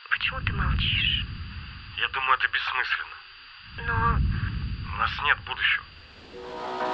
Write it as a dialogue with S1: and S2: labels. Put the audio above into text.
S1: Почему ты молчишь?
S2: Я думаю, это бессмысленно.
S1: Но...
S2: У нас нет будущего.